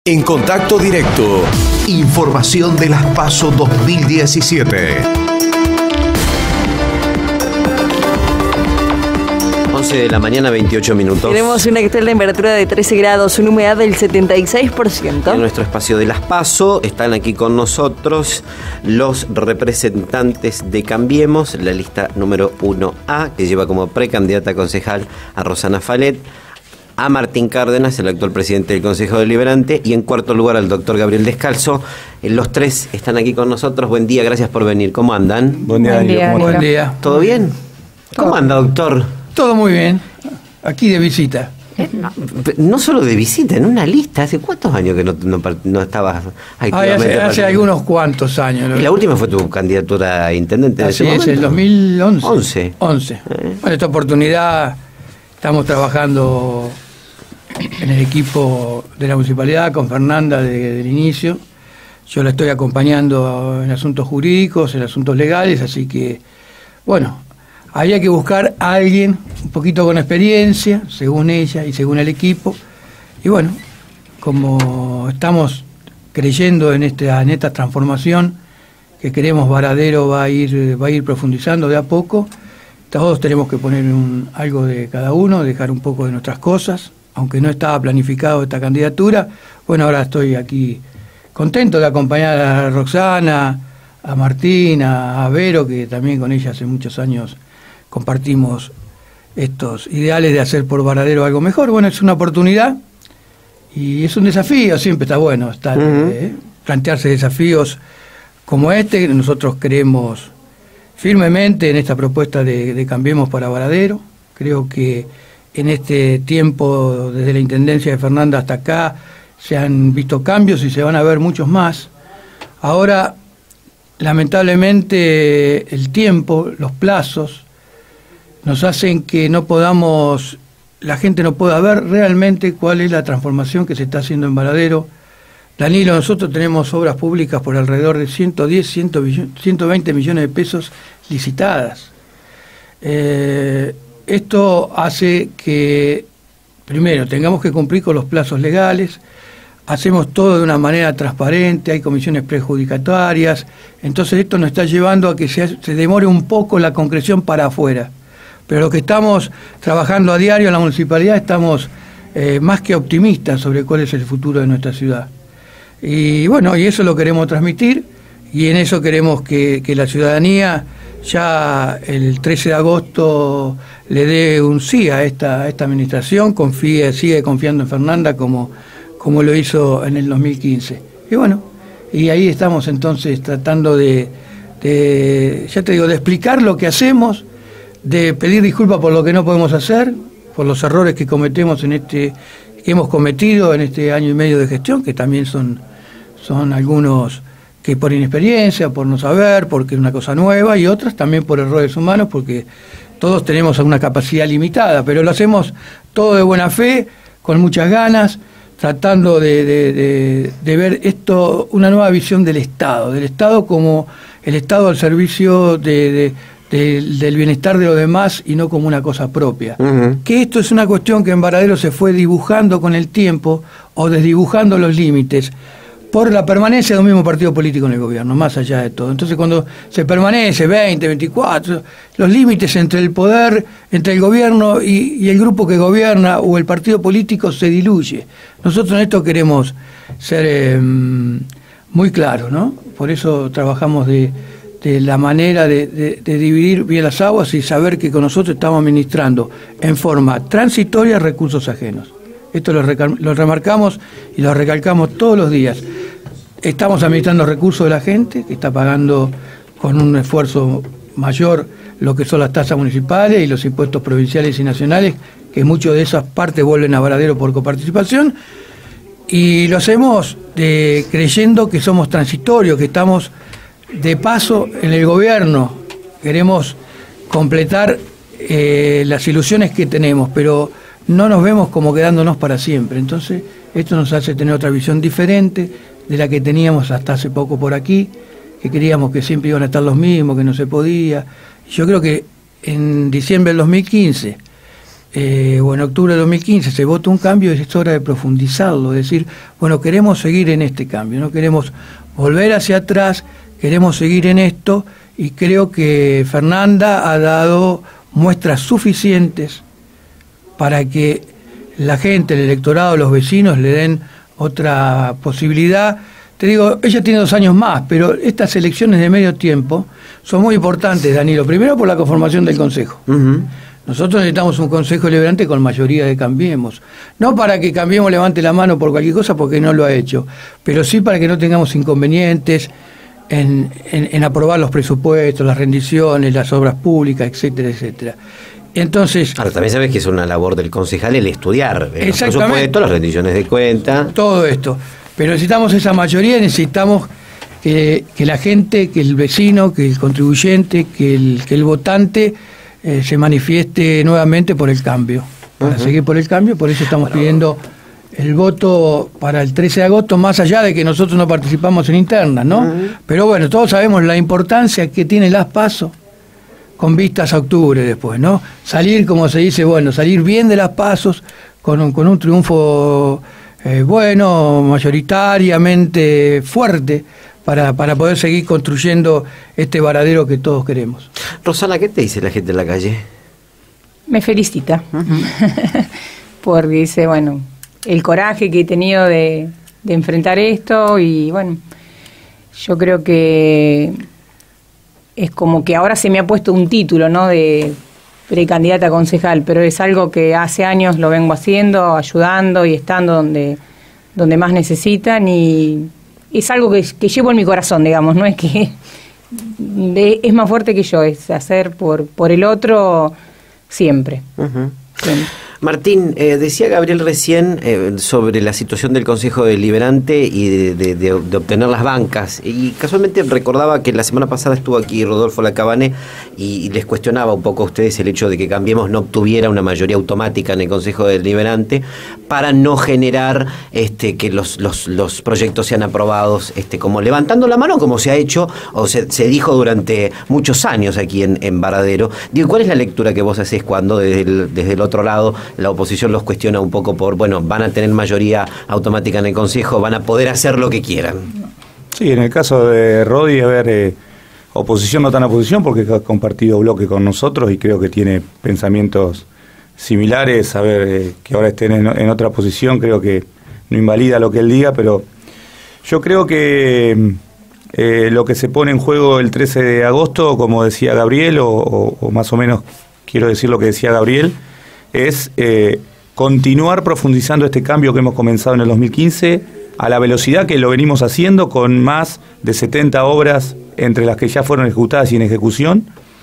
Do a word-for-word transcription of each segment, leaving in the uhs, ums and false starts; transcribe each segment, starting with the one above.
En Contacto Directo, información de las PASO dos mil diecisiete. once de la mañana, veintiocho minutos. Tenemos una actual temperatura de trece grados, una humedad del setenta y seis por ciento. En nuestro espacio de las PASO están aquí con nosotros los representantes de Cambiemos, la lista número uno A, que lleva como precandidata a concejal a Rosana Fallet, a Martín Cárdenas, el actual presidente del Consejo Deliberante, y en cuarto lugar al doctor Gabriel Descalzo. Los tres están aquí con nosotros. Buen día, gracias por venir. ¿Cómo andan? Buen día, Buen día, ¿cómo Buen día. ¿Todo bien? ¿Cómo anda, doctor? Todo muy bien. Aquí de visita. No, no solo de visita, en una lista. ¿Hace cuántos años que no, no, no estabas Ay, activamente? hace, hace algunos cuantos años. Y la última fue tu candidatura a intendente. Así en es, ese el momento. dos mil once. once. once. Eh. Bueno, esta oportunidad estamos trabajando en el equipo de la municipalidad con Fernanda desde el inicio. Yo la estoy acompañando en asuntos jurídicos, en asuntos legales, así que, bueno, había que buscar a alguien un poquito con experiencia, según ella y según el equipo. Y bueno, como estamos creyendo en esta, en esta transformación que queremos, Varadero va a ir, va a ir profundizando de a poco. Todos tenemos que poner un, algo de cada uno, dejar un poco de nuestras cosas, aunque no estaba planificado esta candidatura. Bueno, ahora estoy aquí contento de acompañar a Roxana, a Martina, a Vero, que también con ella hace muchos años compartimos estos ideales de hacer por Varadero algo mejor. Bueno, es una oportunidad y es un desafío, siempre está bueno estar, uh-huh. eh, plantearse desafíos como este. Nosotros creemos firmemente en esta propuesta de, de Cambiemos para Varadero. Creo que en este tiempo, desde la intendencia de Fernanda hasta acá, se han visto cambios y se van a ver muchos más. Ahora, lamentablemente, el tiempo, los plazos, nos hacen que no podamos, la gente no pueda ver realmente cuál es la transformación que se está haciendo en Varadero. Danilo, nosotros tenemos obras públicas por alrededor de ciento diez, ciento veinte millones de pesos licitadas. Eh, esto hace que, primero, tengamos que cumplir con los plazos legales. Hacemos todo de una manera transparente, hay comisiones prejudicatarias, entonces esto nos está llevando a que se, se demore un poco la concreción para afuera. Pero lo que estamos trabajando a diario en la municipalidad, estamos eh, más que optimistas sobre cuál es el futuro de nuestra ciudad. Y bueno, y eso lo queremos transmitir, y en eso queremos que, que la ciudadanía ya el trece de agosto le dé un sí a esta, a esta administración, confíe, sigue confiando en Fernanda como... como lo hizo en el dos mil quince. Y bueno, y ahí estamos entonces tratando de, de, ya te digo, de explicar lo que hacemos, de pedir disculpas por lo que no podemos hacer, por los errores que cometemos en este, que hemos cometido en este año y medio de gestión, que también son, son algunos que por inexperiencia, por no saber, porque es una cosa nueva, y otras también por errores humanos, porque todos tenemos una capacidad limitada, pero lo hacemos todo de buena fe, con muchas ganas, tratando de, de, de, de ver esto, una nueva visión del Estado, del Estado como el Estado al servicio de, de, de, del bienestar de los demás y no como una cosa propia. Uh-huh. Que esto es una cuestión que en Varadero se fue dibujando con el tiempo o desdibujando los límites por la permanencia de un mismo partido político en el gobierno, más allá de todo. Entonces cuando se permanece veinte, veinticuatro, los límites entre el poder, entre el gobierno y, y el grupo que gobierna o el partido político se diluye. Nosotros en esto queremos ser eh, muy claros, ¿no? Por eso trabajamos de, de la manera de, de, de dividir bien las aguas y saber que con nosotros estamos administrando en forma transitoria recursos ajenos. Esto lo, lo remarcamos y lo recalcamos todos los días. Estamos administrando recursos de la gente, que está pagando con un esfuerzo mayor lo que son las tasas municipales y los impuestos provinciales y nacionales, que muchas de esas partes vuelven a Varadero por coparticipación, y lo hacemos de, creyendo que somos transitorios, que estamos de paso en el gobierno. Queremos completar eh, las ilusiones que tenemos, pero no nos vemos como quedándonos para siempre. Entonces, esto nos hace tener otra visión diferente de la que teníamos hasta hace poco por aquí, que queríamos que siempre iban a estar los mismos, que no se podía. Yo creo que en diciembre del dos mil quince, eh, o en octubre de dos mil quince se vota un cambio, es hora de profundizarlo, es decir, bueno, queremos seguir en este cambio, no queremos volver hacia atrás, queremos seguir en esto, y creo que Fernanda ha dado muestras suficientes para que la gente, el electorado, los vecinos le den otra posibilidad. Te digo, ella tiene dos años más, pero estas elecciones de medio tiempo son muy importantes, Danilo. Primero por la conformación del Consejo. Uh-huh. Nosotros necesitamos un Consejo Deliberante con mayoría de Cambiemos. No para que Cambiemos levante la mano por cualquier cosa, porque no lo ha hecho, pero sí para que no tengamos inconvenientes en, en, en aprobar los presupuestos, las rendiciones, las obras públicas, etcétera, etcétera. Entonces, ahora también sabes que es una labor del concejal el estudiar el presupuesto, las rendiciones de cuenta. Todo esto. Pero necesitamos esa mayoría, necesitamos que, que la gente, que el vecino, que el contribuyente, que el, que el votante eh, se manifieste nuevamente por el cambio. Para uh-huh. seguir por el cambio, por eso estamos bueno, pidiendo el voto para el trece de agosto, más allá de que nosotros no participamos en internas, ¿no? Uh-huh. Pero bueno, todos sabemos la importancia que tiene las PASO con vistas a octubre después, ¿no? Salir, como se dice, bueno, salir bien de las PASOs con un, con un triunfo eh, bueno, mayoritariamente fuerte, para, para poder seguir construyendo este varadero que todos queremos. Rosana, ¿qué te dice la gente en la calle? Me felicita, uh-huh. porque dice, bueno, el coraje que he tenido de, de enfrentar esto, y bueno, yo creo que es como que ahora se me ha puesto un título, ¿no?, de precandidata a concejal, pero es algo que hace años lo vengo haciendo, ayudando y estando donde, donde más necesitan, y es algo que, que llevo en mi corazón, digamos, no es que de, es más fuerte que yo, es hacer por, por el otro siempre. Uh-huh. siempre. Martín, eh, decía Gabriel recién eh, sobre la situación del Consejo Deliberante y de, de, de, de obtener las bancas, y casualmente recordaba que la semana pasada estuvo aquí Rodolfo Lacabane y, y les cuestionaba un poco a ustedes el hecho de que Cambiemos no obtuviera una mayoría automática en el Consejo Deliberante para no generar este, que los, los, los proyectos sean aprobados este, como levantando la mano, como se ha hecho o se, se dijo durante muchos años aquí en, en Varadero. Digo, ¿cuál es la lectura que vos hacés cuando desde el, desde el otro lado la oposición los cuestiona un poco por, bueno, van a tener mayoría automática en el Consejo, van a poder hacer lo que quieran? Sí, en el caso de Rodi, a ver, eh, oposición no tan oposición, porque ha compartido bloque con nosotros y creo que tiene pensamientos similares. A ver, eh, que ahora estén en, en otra posición, creo que no invalida lo que él diga, pero yo creo que eh, lo que se pone en juego el trece de agosto, como decía Gabriel, o, o, o más o menos quiero decir lo que decía Gabriel, es eh, continuar profundizando este cambio que hemos comenzado en el dos mil quince a la velocidad que lo venimos haciendo, con más de setenta obras entre las que ya fueron ejecutadas y en ejecución,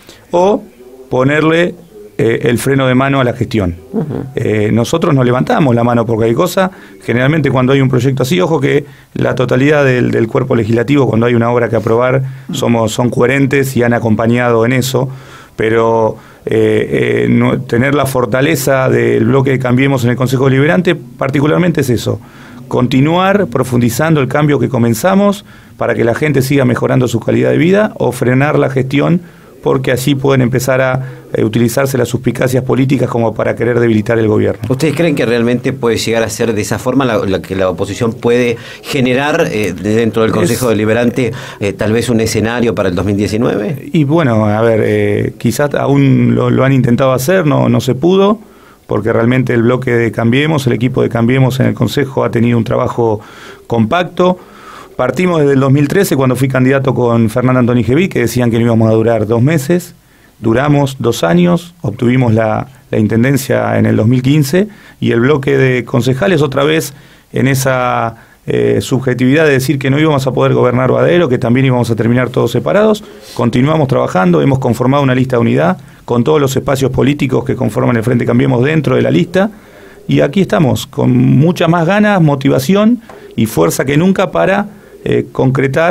o ponerle eh, el freno de mano a la gestión. Uh-huh. Eh, nosotros no levantamos la mano por cualquier cosa. Generalmente cuando hay un proyecto así, ojo que la totalidad del, del cuerpo legislativo, cuando hay una obra que aprobar, somos, son coherentes y han acompañado en eso, pero Eh, eh, no, tener la fortaleza del bloque de Cambiemos en el Consejo Deliberante particularmente es eso, continuar profundizando el cambio que comenzamos para que la gente siga mejorando su calidad de vida, o frenar la gestión porque así pueden empezar a eh, utilizarse las suspicacias políticas como para querer debilitar el gobierno. ¿Ustedes creen que realmente puede llegar a ser de esa forma la, la que la oposición puede generar eh, dentro del Consejo es, Deliberante eh, tal vez un escenario para el dos mil diecinueve? Y bueno, a ver, eh, quizás aún lo, lo han intentado hacer, no, no se pudo, porque realmente el bloque de Cambiemos, el equipo de Cambiemos en el Consejo ha tenido un trabajo compacto. Partimos desde el dos mil trece, cuando fui candidato con Fernanda Antonijevic, que decían que no íbamos a durar dos meses. Duramos dos años, obtuvimos la, la intendencia en el dos mil quince, y el bloque de concejales otra vez en esa eh, subjetividad de decir que no íbamos a poder gobernar Varadero, que también íbamos a terminar todos separados. Continuamos trabajando, hemos conformado una lista de unidad con todos los espacios políticos que conforman el Frente Cambiemos dentro de la lista, y aquí estamos con muchas más ganas, motivación y fuerza que nunca para Eh, concretar o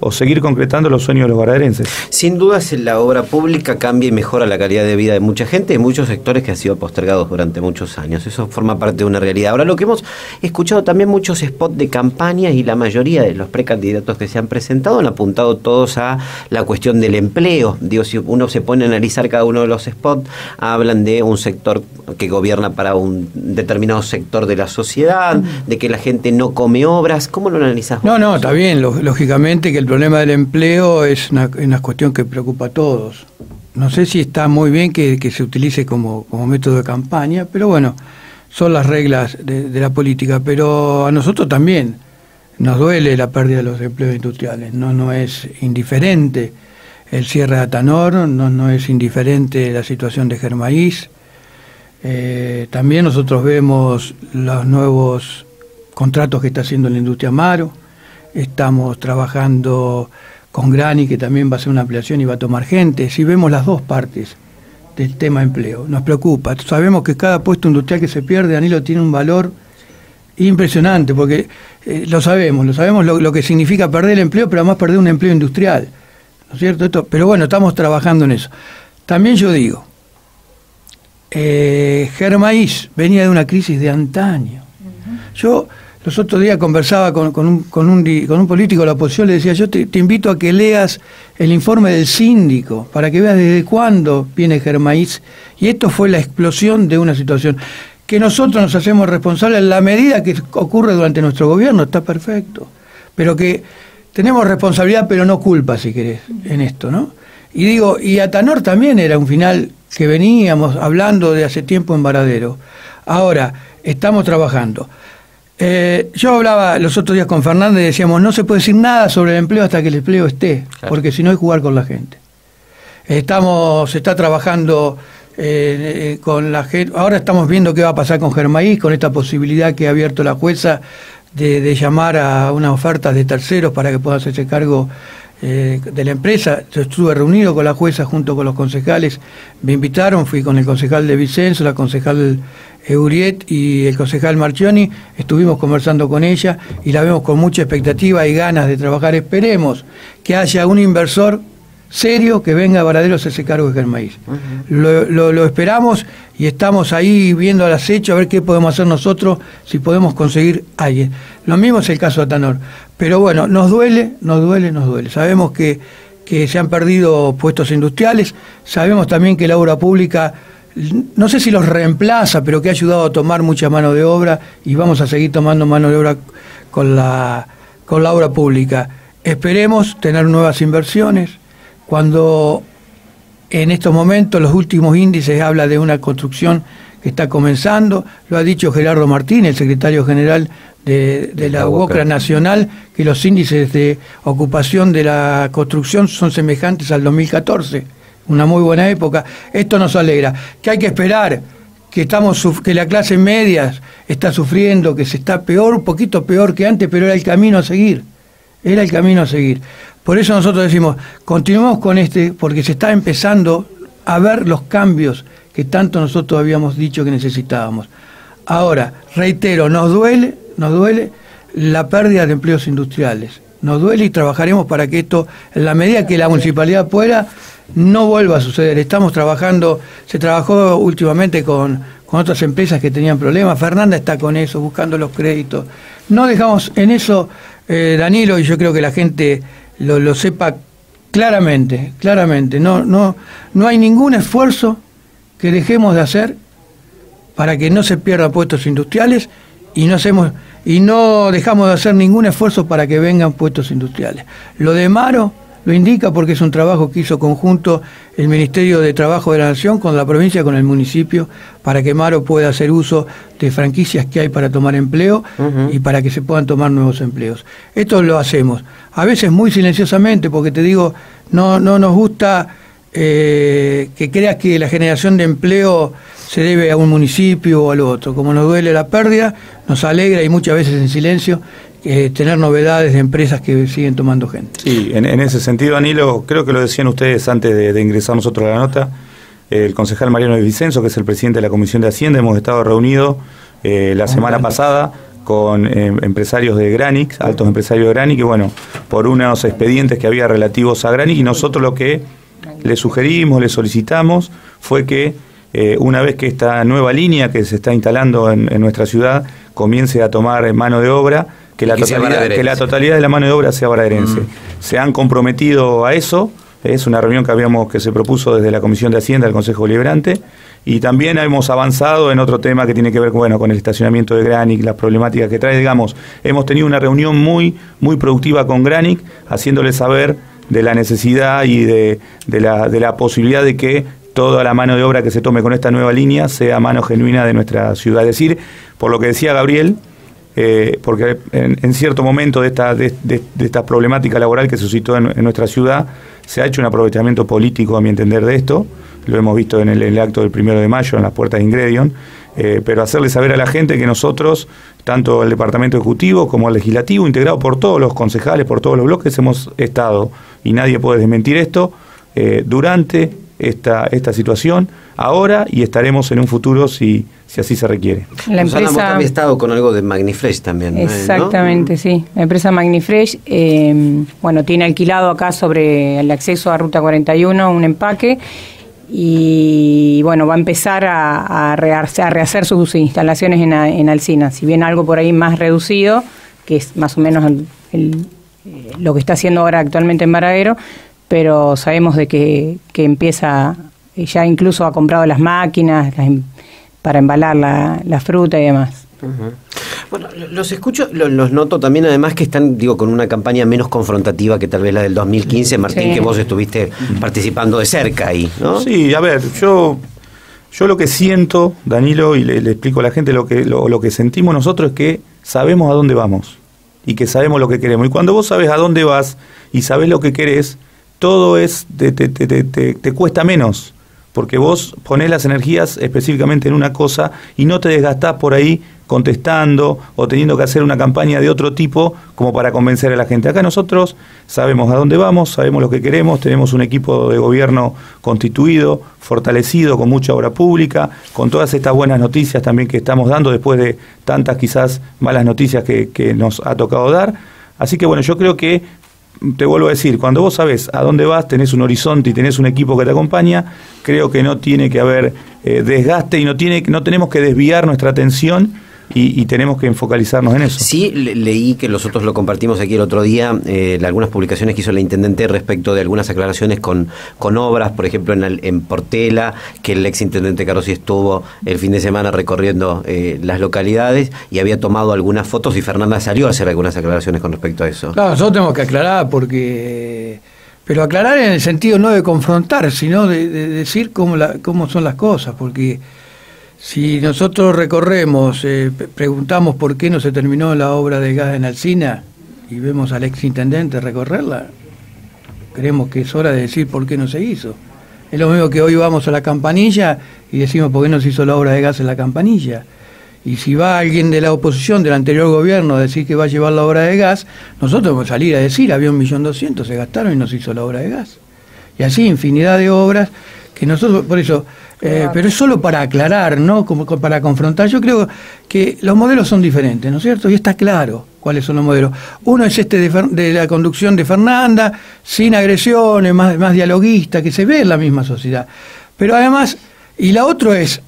o seguir concretando los sueños de los baraderenses. Sin dudas la obra pública cambia y mejora la calidad de vida de mucha gente y muchos sectores que han sido postergados durante muchos años. Eso forma parte de una realidad. Ahora, lo que hemos escuchado también, muchos spots de campaña, y la mayoría de los precandidatos que se han presentado han apuntado todos a la cuestión del empleo. Digo, si uno se pone a analizar cada uno de los spots, hablan de un sector que gobierna para un determinado sector de la sociedad, de que la gente no come obras. ¿Cómo lo analizás vos? No, no, está bien. Lógicamente que el problema del empleo es una, una cuestión que preocupa a todos. No sé si está muy bien que, que se utilice como, como método de campaña, pero bueno, son las reglas de, de la política. Pero a nosotros también nos duele la pérdida de los empleos industriales. No, no es indiferente el cierre de Atanor, no, no es indiferente la situación de Germaís. Eh, también nosotros vemos los nuevos contratos que está haciendo la industria Amaro. Estamos trabajando con Grani, que también va a hacer una ampliación y va a tomar gente. Si vemos las dos partes del tema empleo, nos preocupa. Sabemos que cada puesto industrial que se pierde, Danilo, tiene un valor impresionante, porque eh, lo sabemos, lo sabemos lo, lo que significa perder el empleo, pero además perder un empleo industrial, ¿no es cierto? Esto, pero bueno, estamos trabajando en eso. También yo digo, eh, Germaís venía de una crisis de antaño. Uh-huh. Yo los otros días conversaba con, con, un, con, un, con un político de la oposición, le decía, yo te, te invito a que leas el informe del síndico, para que veas desde cuándo viene Germaís, y esto fue la explosión de una situación que nosotros nos hacemos responsables en la medida que ocurre durante nuestro gobierno, está perfecto, pero que tenemos responsabilidad, pero no culpa, si querés, en esto, ¿no? Y digo, y Atanor también era un final que veníamos hablando de hace tiempo en Varadero. Ahora, estamos trabajando. Eh, yo hablaba los otros días con Fernández y decíamos, no se puede decir nada sobre el empleo hasta que el empleo esté, claro, porque si no es jugar con la gente. Estamos, se está trabajando eh, eh, con la gente, ahora estamos viendo qué va a pasar con Germaís, con esta posibilidad que ha abierto la jueza de, de llamar a unas ofertas de terceros para que puedan hacerse cargo eh, de la empresa. Yo estuve reunido con la jueza junto con los concejales, me invitaron, fui con el concejal de Vicenzo, la concejal Euriet y el concejal Marchioni, estuvimos conversando con ella y la vemos con mucha expectativa y ganas de trabajar. Esperemos que haya un inversor serio que venga a Varadero a hacerse cargo de Germaís. Uh-huh. Lo, lo, lo esperamos y estamos ahí viendo al acecho a ver qué podemos hacer nosotros, si podemos conseguir a alguien. Lo mismo es el caso de Atanor. Pero bueno, nos duele, nos duele, nos duele. Sabemos que, que se han perdido puestos industriales, sabemos también que la obra pública, no sé si los reemplaza, pero que ha ayudado a tomar mucha mano de obra y vamos a seguir tomando mano de obra con la, con la obra pública. Esperemos tener nuevas inversiones. Cuando en estos momentos los últimos índices habla de una construcción que está comenzando, lo ha dicho Gerardo Martín, el secretario general de, de la U O C R A Nacional, que los índices de ocupación de la construcción son semejantes al dos mil catorce. Una muy buena época. Esto nos alegra. Que hay que esperar, que estamos que la clase media está sufriendo, que se está peor, un poquito peor que antes, pero era el camino a seguir. Era el camino a seguir. Por eso nosotros decimos, continuemos con este, porque se está empezando a ver los cambios que tanto nosotros habíamos dicho que necesitábamos. Ahora, reitero, nos duele, nos duele la pérdida de empleos industriales. Nos duele y trabajaremos para que esto, en la medida que la municipalidad pueda, no vuelva a suceder. Estamos trabajando, se trabajó últimamente con, con otras empresas que tenían problemas. Fernanda está con eso, buscando los créditos. No dejamos en eso, eh, Danilo, y yo creo que la gente lo, lo sepa claramente, claramente. No, no, no hay ningún esfuerzo que dejemos de hacer para que no se pierdan puestos industriales y no hacemos y no dejamos de hacer ningún esfuerzo para que vengan puestos industriales. Lo de Maro lo indica porque es un trabajo que hizo conjunto el Ministerio de Trabajo de la Nación con la provincia, con el municipio, para que Maro pueda hacer uso de franquicias que hay para tomar empleo uh-huh. y para que se puedan tomar nuevos empleos. Esto lo hacemos, a veces muy silenciosamente, porque te digo, no, no nos gusta eh, que creas que la generación de empleo se debe a un municipio o al otro. Como nos duele la pérdida, nos alegra y muchas veces en silencio Eh, tener novedades de empresas que siguen tomando gente. Sí, en, en ese sentido, Danilo, creo que lo decían ustedes antes de, de ingresar nosotros a la nota, eh, el concejal Mariano de Vicenzo, que es el presidente de la Comisión de Hacienda, hemos estado reunidos eh, la semana pasada con eh, empresarios de Granic, altos empresarios de Granic, y bueno, por unos expedientes que había relativos a Granic, y nosotros lo que le sugerimos, le solicitamos, fue que eh, una vez que esta nueva línea que se está instalando en, en nuestra ciudad comience a tomar mano de obra, que la, que totalidad, que la totalidad de la mano de obra sea bonaerense. Mm. Se han comprometido a eso, es una reunión que habíamos que se propuso desde la Comisión de Hacienda del Consejo Deliberante, y también hemos avanzado en otro tema que tiene que ver con, bueno, con el estacionamiento de Granic, las problemáticas que trae, digamos, hemos tenido una reunión muy, muy productiva con Granic, haciéndole saber de la necesidad y de, de, la, de la posibilidad de que toda la mano de obra que se tome con esta nueva línea sea mano genuina de nuestra ciudad. Es decir, por lo que decía Gabriel, eh, porque en, en cierto momento de esta, de, de, de esta problemática laboral que se suscitó en, en nuestra ciudad, se ha hecho un aprovechamiento político, a mi entender, de esto. Lo hemos visto en el, en el acto del primero de mayo, en las puertas de Ingredion, eh, pero hacerle saber a la gente que nosotros, tanto el Departamento Ejecutivo como el Legislativo, integrado por todos los concejales, por todos los bloques, hemos estado, y nadie puede desmentir esto, eh, durante esta, esta situación, ahora, y estaremos en un futuro si, si así se requiere. La empresa Susana, vos había estado con algo de Magnifresh también, exactamente, ¿no? Sí. La empresa Magnifresh, eh, bueno, tiene alquilado acá sobre el acceso a Ruta cuarenta y uno un empaque, y bueno, va a empezar a, a, rehacer, a rehacer sus instalaciones en, en Alsina, si bien algo por ahí más reducido, que es más o menos el, el, lo que está haciendo ahora actualmente en Varadero, pero sabemos de que, que empieza, ya incluso ha comprado las máquinas las, para embalar la, la fruta y demás. Uh-huh. Bueno, los escucho, los, los noto también, además que están, digo, con una campaña menos confrontativa que tal vez la del dos mil quince, Martín, sí. Que vos estuviste participando de cerca ahí, ¿no? Sí, a ver, yo yo lo que siento, Danilo, y le, le explico a la gente, lo que lo, lo que sentimos nosotros es que sabemos a dónde vamos y que sabemos lo que queremos. Y cuando vos sabes a dónde vas y sabés lo que querés, todo es te, te, te, te, te cuesta menos, porque vos ponés las energías específicamente en una cosa y no te desgastás por ahí contestando o teniendo que hacer una campaña de otro tipo como para convencer a la gente. Acá nosotros sabemos a dónde vamos, sabemos lo que queremos, tenemos un equipo de gobierno constituido, fortalecido, con mucha obra pública, con todas estas buenas noticias también que estamos dando después de tantas quizás malas noticias que, que nos ha tocado dar. Así que bueno, yo creo que, te vuelvo a decir, cuando vos sabés a dónde vas, tenés un horizonte y tenés un equipo que te acompaña, creo que no tiene que haber eh, desgaste y no, tiene, no tenemos que desviar nuestra atención y, y tenemos que enfocalizarnos en eso. Sí, le, leí que nosotros lo compartimos aquí el otro día, eh, algunas publicaciones que hizo la Intendente respecto de algunas aclaraciones con, con obras, por ejemplo en, el, en Portela, que el ex Intendente Carosi estuvo el fin de semana recorriendo eh, las localidades y había tomado algunas fotos y Fernanda salió a hacer algunas aclaraciones con respecto a eso. Claro, nosotros tenemos que aclarar porque... Pero aclarar en el sentido no de confrontar, sino de, de decir cómo, la, cómo son las cosas, porque... Si nosotros recorremos, eh, preguntamos por qué no se terminó la obra de gas en Alsina y vemos al exintendente recorrerla, creemos que es hora de decir por qué no se hizo. Es lo mismo que hoy vamos a la Campanilla y decimos por qué no se hizo la obra de gas en la Campanilla. Y si va alguien de la oposición del anterior gobierno a decir que va a llevar la obra de gas, nosotros vamos a salir a decir, había un millón doscientos, se gastaron y no se hizo la obra de gas. Y así infinidad de obras que nosotros, por eso... Eh, pero es solo para aclarar, no como para confrontar. Yo creo que los modelos son diferentes, ¿no es cierto? Y está claro cuáles son los modelos. Uno es este de, de la conducción de Fernanda, sin agresiones, más, más dialoguista, que se ve en la misma sociedad. Pero además, y la otra es,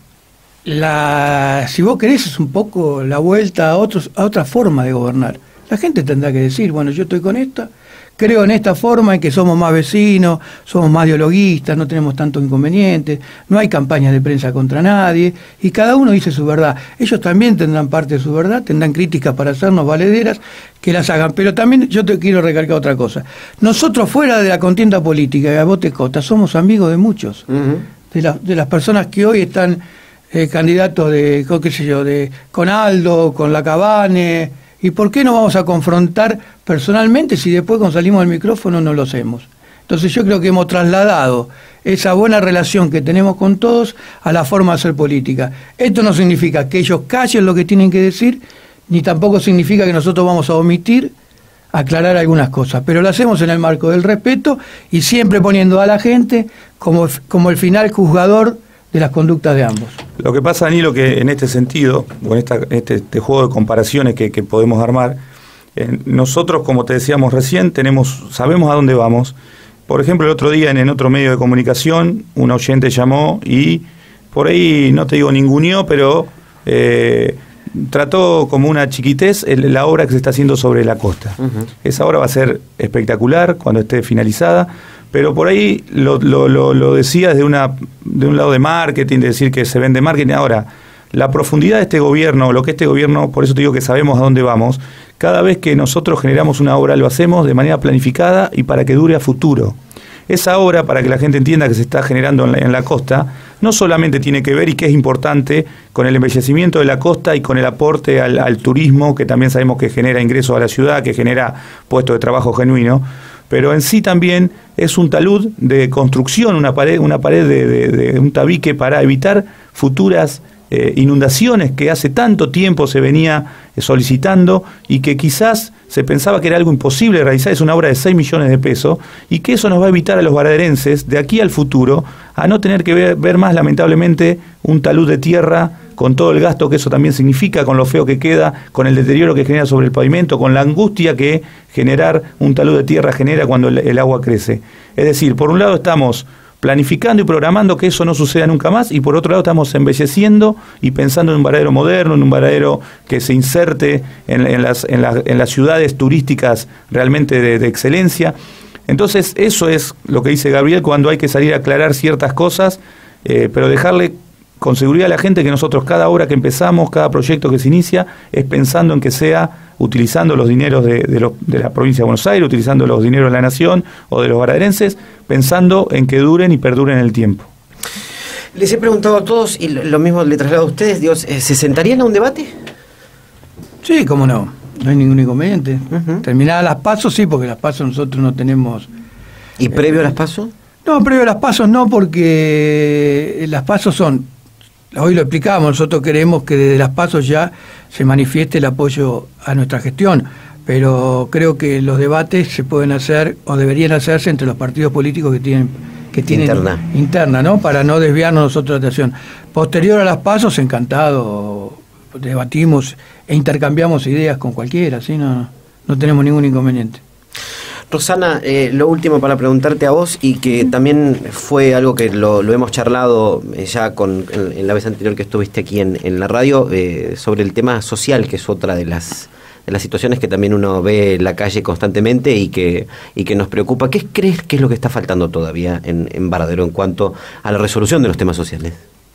la si vos querés, es un poco la vuelta a, otros, a otra forma de gobernar. La gente tendrá que decir, bueno, yo estoy con esta, creo en esta forma en que somos más vecinos, somos más dialoguistas, no tenemos tantos inconvenientes, no hay campañas de prensa contra nadie, y cada uno dice su verdad. Ellos también tendrán parte de su verdad, tendrán críticas para hacernos valederas, que las hagan. Pero también yo te quiero recalcar otra cosa. Nosotros, fuera de la contienda política, de a bote cota, somos amigos de muchos, uh-huh. de, la, de las personas que hoy están eh, candidatos de, qué sé yo, de con Aldo, con Lacabane. ¿Y por qué no vamos a confrontar personalmente si después cuando salimos del micrófono no lo hacemos? Entonces yo creo que hemos trasladado esa buena relación que tenemos con todos a la forma de hacer política. Esto no significa que ellos callen lo que tienen que decir, ni tampoco significa que nosotros vamos a omitir aclarar algunas cosas, pero lo hacemos en el marco del respeto y siempre poniendo a la gente como, como el final juzgador de las conductas de ambos. Lo que pasa, Danilo, que en este sentido, o en esta, este, este juego de comparaciones que, que podemos armar, eh, nosotros, como te decíamos recién, tenemos, sabemos a dónde vamos. Por ejemplo, el otro día en, en otro medio de comunicación, un oyente llamó y por ahí, no te digo ninguneó, pero eh, trató como una chiquitez el, la obra que se está haciendo sobre la costa. Uh-huh. Esa obra va a ser espectacular cuando esté finalizada, pero por ahí lo, lo, lo, lo decía desde una, de un lado de marketing, de decir que se vende marketing. Ahora, la profundidad de este gobierno, lo que este gobierno, por eso te digo que sabemos a dónde vamos, cada vez que nosotros generamos una obra lo hacemos de manera planificada y para que dure a futuro. Esa obra, para que la gente entienda que se está generando en la, en la costa, no solamente tiene que ver, y que es importante, con el embellecimiento de la costa y con el aporte al, al turismo, que también sabemos que genera ingresos a la ciudad, que genera puestos de trabajo genuino, pero en sí también es un talud de construcción, una pared, una pared de, de, de un tabique para evitar futuras eh, inundaciones que hace tanto tiempo se venía eh, solicitando y que quizás se pensaba que era algo imposible de realizar. Es una obra de seis millones de pesos y que eso nos va a evitar a los varaderenses de aquí al futuro a no tener que ver, ver más lamentablemente un talud de tierra con todo el gasto que eso también significa, con lo feo que queda, con el deterioro que genera sobre el pavimento, con la angustia que generar un talud de tierra genera cuando el, el agua crece. Es decir, por un lado estamos planificando y programando que eso no suceda nunca más, y por otro lado estamos embelleciendo y pensando en un varadero moderno, en un varadero que se inserte en, en, las, en, la, en las ciudades turísticas realmente de, de excelencia. Entonces eso es lo que dice Gabriel cuando hay que salir a aclarar ciertas cosas, eh, pero dejarle con seguridad a la gente que nosotros cada obra que empezamos, cada proyecto que se inicia, es pensando en que sea utilizando los dineros de, de, los, de la provincia de Buenos Aires, utilizando los dineros de la nación o de los varaderenses, pensando en que duren y perduren el tiempo. Les he preguntado a todos, y lo mismo le traslado a ustedes, Dios, ¿se sentarían a un debate? Sí, cómo no, no hay ningún inconveniente. Uh-huh. Terminadas las pasos, sí, porque las pasos nosotros no tenemos... ¿Y eh, previo a las pasos? No, previo a las pasos no, porque las pasos son... Hoy lo explicamos, nosotros queremos que desde las pasos ya se manifieste el apoyo a nuestra gestión, pero creo que los debates se pueden hacer o deberían hacerse entre los partidos políticos que tienen que tienen interna, interna ¿no? Para no desviarnos nosotros de la atención. Posterior a las pasos, encantado, debatimos e intercambiamos ideas con cualquiera, ¿sí? no, no tenemos ningún inconveniente. Rosana, eh, lo último para preguntarte a vos, y que también fue algo que lo, lo hemos charlado ya con en, en la vez anterior que estuviste aquí en, en la radio, eh, sobre el tema social, que es otra de las de las situaciones que también uno ve en la calle constantemente y que y que nos preocupa. ¿Qué crees que es lo que está faltando todavía en, en Varadero en cuanto a la resolución de los temas sociales?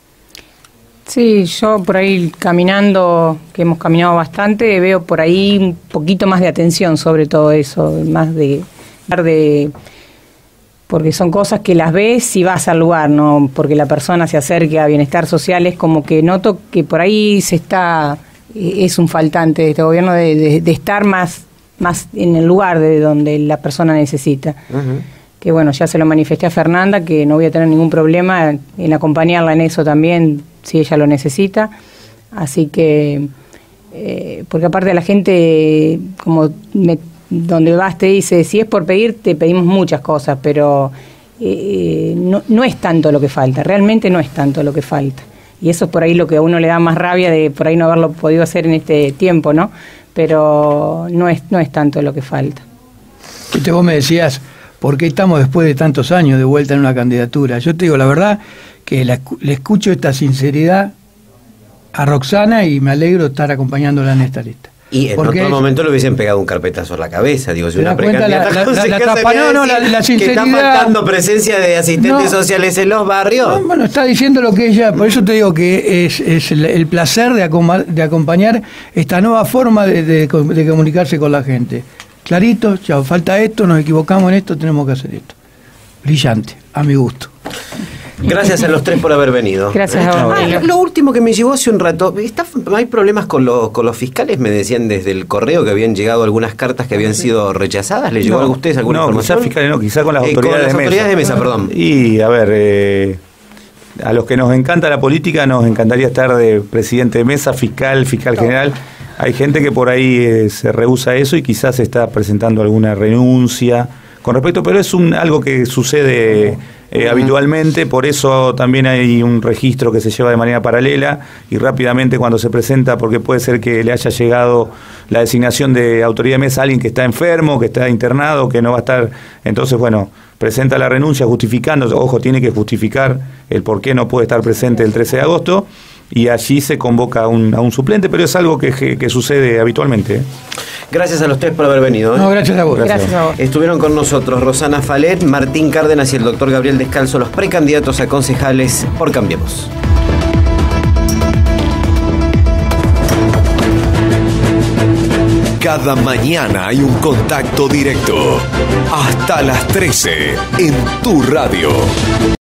Sí, yo por ahí caminando, que hemos caminado bastante, veo por ahí un poquito más de atención sobre todo eso, más de, de porque son cosas que las ves y vas al lugar, no porque la persona se acerque a bienestar social. Es como que noto que por ahí se está, es un faltante de este gobierno de, de, de estar más, más en el lugar de donde la persona necesita. Uh-huh. Que bueno, ya se lo manifesté a Fernanda, que no voy a tener ningún problema en acompañarla en eso también, si ella lo necesita. Así que, eh, porque aparte la gente, como me, donde vas te dice, si es por pedir, te pedimos muchas cosas, pero eh, no, no es tanto lo que falta, realmente no es tanto lo que falta. Y eso es por ahí lo que a uno le da más rabia de por ahí no haberlo podido hacer en este tiempo, ¿no? Pero no es, no es tanto lo que falta. Este, vos me decías, ¿por qué estamos después de tantos años de vuelta en una candidatura? Yo te digo la verdad, que la, le escucho esta sinceridad a Roxana y me alegro de estar acompañándola en esta lista. Y en Porque otro momento le hubiesen pegado un carpetazo en la cabeza, digo, si una precandidata la, la, la, la, no, no, la, la sinceridad, que está faltando presencia de asistentes no, sociales en los barrios. No, bueno, está diciendo lo que ella, por eso te digo que es, es el, el placer de, acom de acompañar esta nueva forma de, de, de comunicarse con la gente. Clarito, chao, falta esto, nos equivocamos en esto, tenemos que hacer esto. Brillante, a mi gusto. Gracias a los tres por haber venido. Gracias a vos. Ah, lo último que me llevó hace un rato, está, hay problemas con los, con los fiscales, me decían desde el correo que habían llegado algunas cartas que habían sido rechazadas. ¿Les llegó no, a ustedes alguna no, información? No, quizás fiscales no, quizás con las eh, autoridades, con las de, autoridades mesa. de mesa. perdón. Y, a ver, eh, a los que nos encanta la política, nos encantaría estar de presidente de mesa, fiscal, fiscal general. Hay gente que por ahí eh, se rehúsa a eso y quizás está presentando alguna renuncia con respecto, pero es un algo que sucede eh, uh-huh. habitualmente, por eso también hay un registro que se lleva de manera paralela y rápidamente cuando se presenta, porque puede ser que le haya llegado la designación de autoridad de mesa a alguien que está enfermo, que está internado, que no va a estar, entonces bueno, presenta la renuncia justificando, ojo, tiene que justificar el por qué no puede estar presente el trece de agosto, y allí se convoca a un, a un suplente, pero es algo que, que, que sucede habitualmente. Gracias a los tres por haber venido. ¿eh? No, gracias a vos. Gracias, gracias a vos. Estuvieron con nosotros Rosana Falet, Martín Cárdenas y el doctor Gabriel Descalzo, los precandidatos a concejales por Cambiemos. Cada mañana hay un contacto directo. Hasta las trece en tu radio.